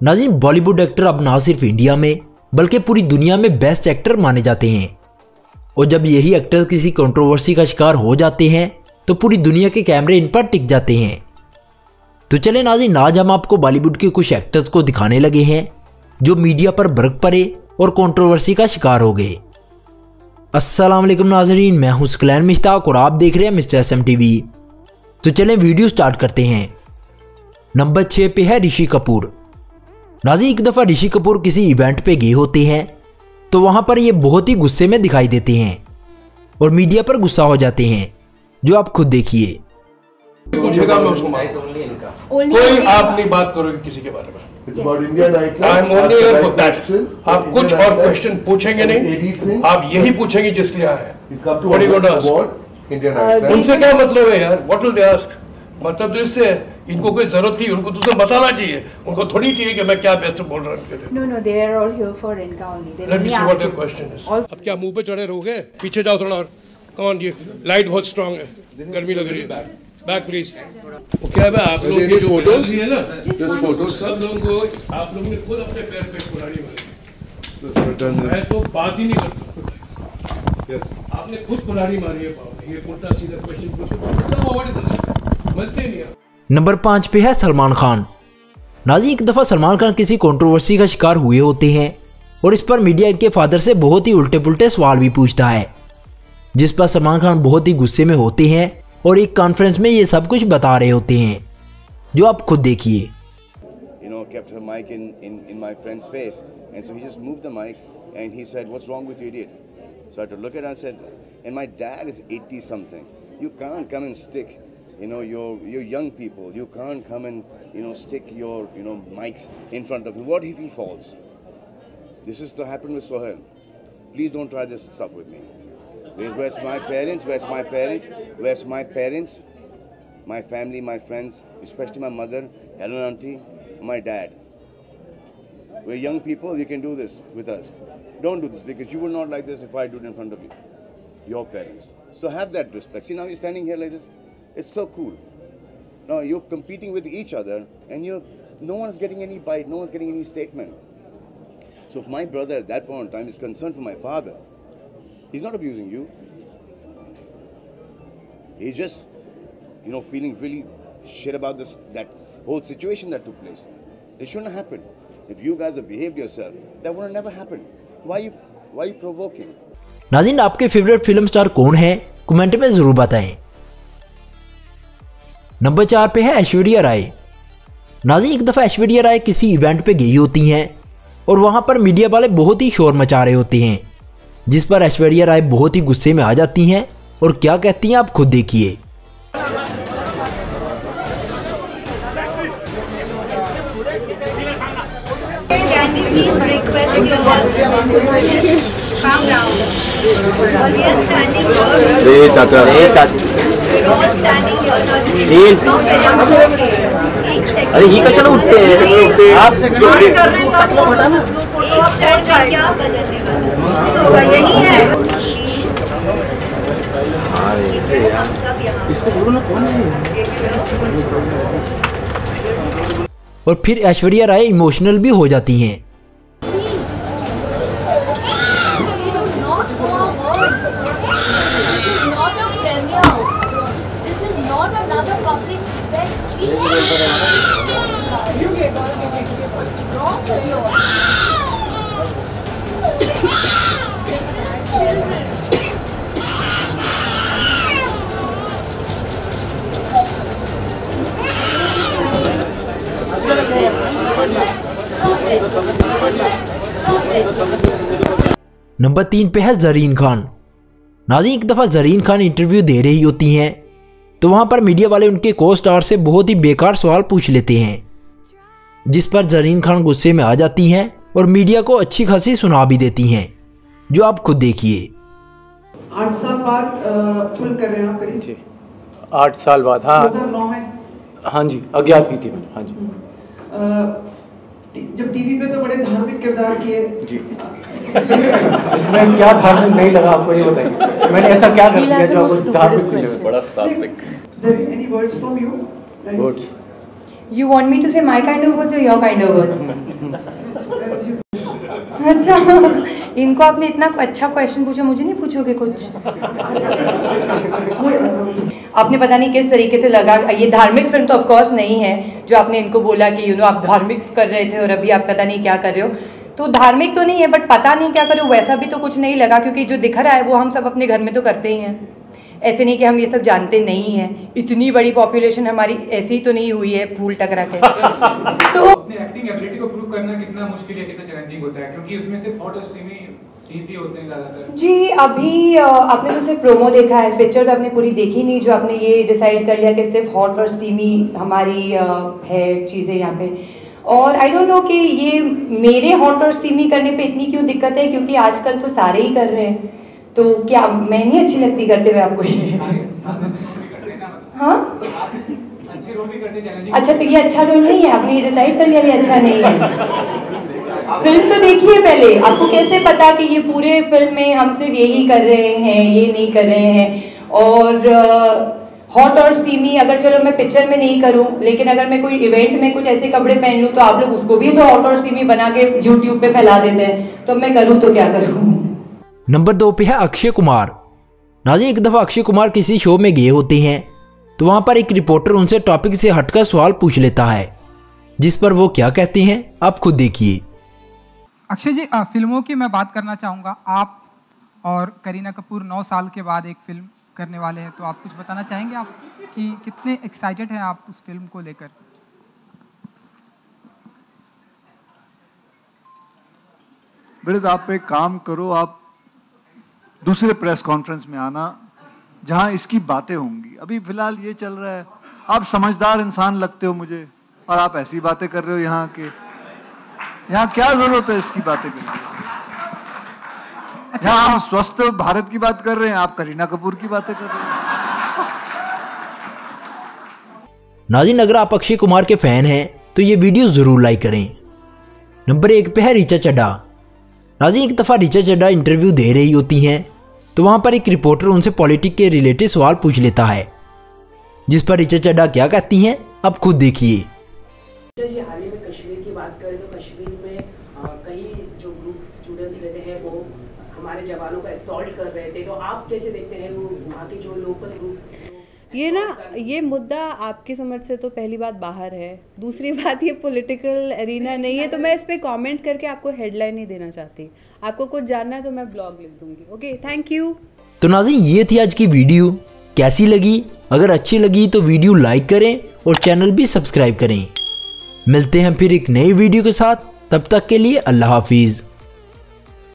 नाज़रीन, बॉलीवुड एक्टर अब ना सिर्फ इंडिया में बल्कि पूरी दुनिया में बेस्ट एक्टर माने जाते हैं। और जब यही एक्टर किसी कंट्रोवर्सी का शिकार हो जाते हैं तो पूरी दुनिया के कैमरे इन पर टिक जाते हैं। तो चले नाज़रीन, आज हम आपको बॉलीवुड के कुछ एक्टर्स को दिखाने लगे हैं जो मीडिया पर भड़क पड़े और कंट्रोवर्सी का शिकार हो गए। अस्सलाम वालेकुम नाज़रीन, मैं हूं सकलैन मुश्ताक और आप देख रहे हैं मिस्टर SM TV। तो चलें वीडियो स्टार्ट करते हैं। नंबर 6 पे है ऋषि कपूर। नाज़रीन, एक दफ़ा ऋषि कपूर किसी इवेंट पे गए होते हैं तो वहाँ पर ये बहुत ही गुस्से में दिखाई देते हैं और मीडिया पर गुस्सा हो जाते हैं, जो आप खुद देखिए। पूछेगा मैं उसको कोई आप नहीं बात करोगे किसी के बारे में। आप कुछ और क्वेश्चन पूछेंगे नहीं, आप यही पूछेंगे जिसके लिए आए हैं। उनसे क्या मतलब है यार? What will they ask? मतलब तो इससे इनको कोई जरूरत थी, उनको तो मसाला चाहिए, उनको थोड़ी चाहिए कि मैं क्या बेस्ट बोल रहा हूँ। No, they are all here for Inca only. Let me see what your question is. अब क्या मुंह पे चढ़े रहोगे? पीछे जाओ थोड़ा और। Come on, ये लाइट बहुत स्ट्रांग है, गर्मी लग रही है। Back please. वो क्या है आप लोगों की जो फोटोज है ना, सब लोगों को आप लोगों ने खुद अपने पैर पे कुल्हाड़ी मारी। मैं तो बात ही नहीं करता। आपने खुद कुल्हाड़ी मारी है पाँव में। ये उल्टा सीधा क्वेश्चन पूछो, मिलते नहीं। नंबर 5 पे है सलमान खान। नाज़रीन, एक दफ़ा सलमान खान किसी कंट्रोवर्सी का शिकार हुए होते हैं और इस पर मीडिया इनके फादर से बहुत ही उल्टे पुल्टे सवाल भी पूछता है, जिस पर सलमान खान बहुत ही गुस्से में होते हैं और एक कॉन्फ्रेंस में ये सब कुछ बता रहे होते हैं, जो आप खुद देखिए। You know, kept her mic in my friend's face, and so he just moved the mic, and he said, "What's wrong with you, idiot?" So I had to look at her and said, "And my dad is 80 something. You can't come and stick, you know, you're young people. You can't come and, you know, stick your, you know, mics in front of him. What if he falls?" This is to happen with Sohail. Please don't try this stuff with me. Where's my parents? Where's my parents? Where's my parents? My family, my friends, especially my mother, Helen auntie, my dad. We're young people. You can do this with us. Don't do this because you will not like this if I do it in front of you, your parents. So have that respect. See, now you're standing here like this. It's so cool. Now you're competing with each other, and no one's getting any bite. No one's getting any statement. So if my brother at that point in time is concerned for my father, he's not abusing you. He's just, you know, feeling really shit about that whole situation that took place. It shouldn't have happened. If you guys have behaved yourself, that would have never happened. Why are you provoking? नाज़रीन, आपके favourite film star कौन है? Comment में जरूर बताएं। Number 4 पे है ऐश्वर्या राय। नाज़रीन, एक दफ़ा ऐश्वर्या राय किसी इवेंट पे गई होती हैं और वहाँ पर मीडिया वाले बहुत ही शोर मचा रहे होते हैं, जिस पर ऐश्वर्या राय बहुत ही गुस्से में आ जाती हैं और क्या कहती हैं आप खुद देखिए। अरे ही का चलो उठते हैं आप क्या बदलने वाला यही है। हम सब यहाँ और फिर ऐश्वर्या राय इमोशनल भी हो जाती हैं। नंबर 3 पे है ज़रीन खान। नाज़रीन, एक दफ़ा ज़रीन खान इंटरव्यू दे रही होती हैं तो वहाँ पर मीडिया वाले उनके को स्टार से बहुत ही बेकार सवाल पूछ लेते हैं, जिस पर ज़रीन खान गुस्से में आ जाती हैं और मीडिया को अच्छी खासी सुना भी देती हैं, जो आप खुद देखिए। 8 साल बाद फिल्म कर रहे हैं आप करीब? 8 साल बाद, हाँ 2009 में। हाँ जी, अज्ञात की थी मैंने। हाँ जी, जब टीवी पे तो बड़े धार्मिक किरदार किए जी। इसमें क्या धार्मिक नहीं लगा आपको ये बताइए, मैंने ऐसा क्या कर दिया जो आपको धार्मिक नहीं लगा? बड़ा सात्विक। Any words from you? Words. You want me to say my kind of words or your kind of words? अच्छा, इनको आपने इतना अच्छा क्वेश्चन पूछा, मुझे नहीं पूछोगे कुछ? आपने पता नहीं किस तरीके से लगा, ये धार्मिक फिल्म तो ऑफ कोर्स नहीं है जो आपने इनको बोला कि आप धार्मिक कर रहे थे और अभी आप पता नहीं क्या कर रहे हो। तो धार्मिक तो नहीं है, बट पता नहीं क्या कर रहे हो वैसा भी तो कुछ नहीं लगा, क्योंकि जो दिख रहा है वो हम सब अपने घर में तो करते ही हैं। ऐसे नहीं कि हम ये सब जानते नहीं हैं। इतनी बड़ी पॉपुलेशन हमारी ऐसी तो नहीं हुई है फूल टकरा के। तो अपनी एक्टिंग एबिलिटी को प्रूव करना कितना मुश्किल है, कितना चैलेंजिंग होता है, क्योंकि उसमें सिर्फ हॉट और स्टीमी सीन्स ही होते हैं ज़्यादातर। जी, अभी आपने तो सिर्फ प्रोमो देखा है, पिक्चर तो आपने पूरी देखी नहीं, जो आपने ये डिसाइड कर लिया कि सिर्फ हॉट और स्टीमी हमारी है चीज़ें यहाँ पे। और आई डोंट नो कि ये मेरे हॉट और स्टीमी करने पे इतनी क्यों दिक्कत है, क्योंकि आजकल तो सारे ही कर रहे हैं। तो क्या मैं नहीं अच्छी लगती करते हुए आपको ये? हाँ, अच्छा, तो ये अच्छा रोल नहीं है, आपने ये डिसाइड कर लिया ये अच्छा नहीं है। फिल्म तो देखिए पहले, आपको कैसे पता कि ये पूरे फिल्म में हम सिर्फ यही कर रहे हैं, ये नहीं कर रहे हैं। और हॉट और स्टीमी अगर चलो मैं पिक्चर में नहीं करूं, लेकिन अगर मैं कोई इवेंट में कुछ ऐसे कपड़े पहन लूं तो आप लोग उसको भी तो हॉट और स्टीमी बना के यूट्यूब पे फैला देते हैं। तो मैं करूं तो क्या करूं। नंबर 2 पे है अक्षय कुमार। नाज़रीन, एक दफ़ा अक्षय कुमार किसी शो में गए होते हैं तो वहाँ पर एक रिपोर्टर उनसे टॉपिक से हटकर सवाल पूछ लेता है, जिस पर वो क्या कहते हैं आप खुद देखिए। अक्षय जी, फिल्मों की मैं बात करना चाहूँगा। आप और करीना कपूर 9 साल के बाद एक फिल्म करने वाले हैं, तो आप कुछ बताना चाहेंगे आप कि कितने एक्साइटेड हैं आप उस फिल्म को लेकर? बेटा, आप एक काम करो, आप दूसरे प्रेस कॉन्फ्रेंस में आना जहां इसकी बातें होंगी। अभी फिलहाल ये चल रहा है, आप समझदार इंसान लगते हो मुझे और आप ऐसी बातें कर रहे हो यहाँ के। यहाँ क्या जरूरत है इसकी बातें करने की? अच्छा, हम स्वस्थ भारत की बात कर रहे हैं, आप करीना कपूर की बातें कर रहे हैं। नाज़रीन, अगर आप अक्षय कुमार के फैन हैं तो ये वीडियो जरूर लाइक करें। नंबर 1 पे है ऋचा चड्ढा। नाज़रीन, एक दफ़ा ऋचा चड्ढा इंटरव्यू दे रही होती हैं तो वहाँ पर एक रिपोर्टर उनसे पॉलिटिक्स के रिलेटेड सवाल पूछ लेता है, जिस पर ऋचा चड्ढा क्या कहती हैं आप खुद देखिए। हाल ही में कश्मीर की बात करें तो कश्मीर में कई जो ग्रुप स्टूडेंट्स रहते हैं वो हमारे जवानों का असॉल्ट कर रहे थे, तो आप कैसे देखते हैं वो वहाँ के जो लोकल ग्रुप? ये मुद्दा आपकी समझ से तो पहली बात बाहर है, दूसरी बात ये पॉलिटिकल एरिना नहीं है, तो मैं इस पे कमेंट करके आपको हेडलाइन नहीं देना चाहती। आपको कुछ जानना है तो मैं ब्लॉग लिख दूंगी। Okay, thank you. तो नाज़रीन, ये थी आज की वीडियो। कैसी लगी? अगर अच्छी लगी तो वीडियो लाइक करें और चैनल भी सब्सक्राइब करें। मिलते हैं फिर एक नई वीडियो के साथ, तब तक के लिए अल्लाह हाफिज़।